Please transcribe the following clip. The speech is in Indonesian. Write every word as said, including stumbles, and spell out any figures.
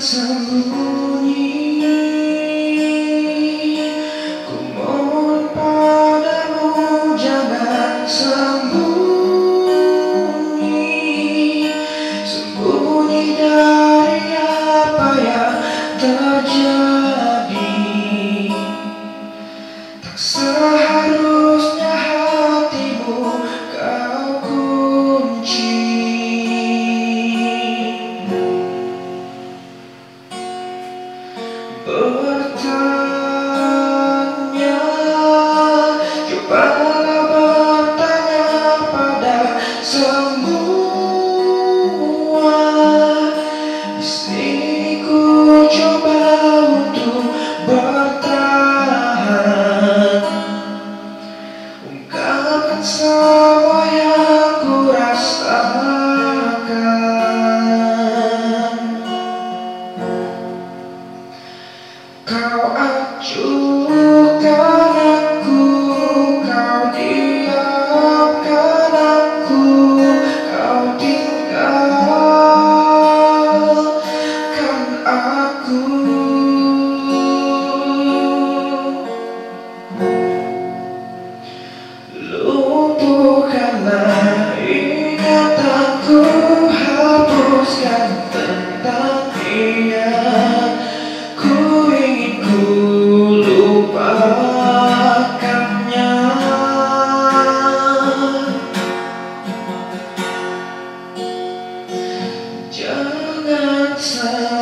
sembunyi. Ku mohon padamu jangan sembunyi, sembunyi dari apa yang terjadi. Tak seharusnya hatimu kau kunci. Bertanya, cobalah bertanya pada semua. Di sini ku coba untuk bertahan, ungkapkan semua yang ku rasakan. Kau acuhkan aku, kau diamkan aku, kau tinggalkan aku. Lumpuhkanlah ingatanku, hapuskan tentang dia. Ku ingin ku lupakannya. Jangan